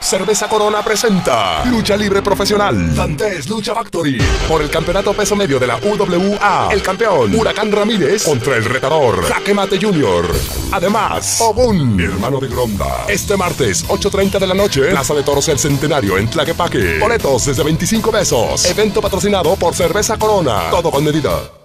Cerveza Corona presenta Lucha Libre Profesional Dantes Lucha Factory. Por el campeonato peso medio de la UWA, el campeón Huracán Ramírez contra el retador Jaque Mate Jr. Además, Ogun, hermano de Gronda. Este martes, 8:30 de la noche, Plaza de Toros El Centenario en Tlaquepaque. Boletos desde 25 pesos. Evento patrocinado por Cerveza Corona. Todo con medida.